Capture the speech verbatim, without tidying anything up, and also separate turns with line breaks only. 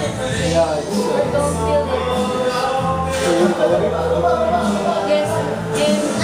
Yeah, it's
Or
uh,
don't feel it.
so you recover it?
Yes, and